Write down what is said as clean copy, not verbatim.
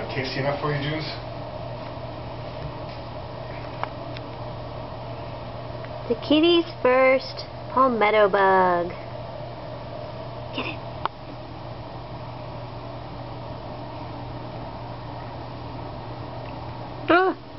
That tasty enough for you, Juice? The kitty's first palmetto bug. Get it. Ah.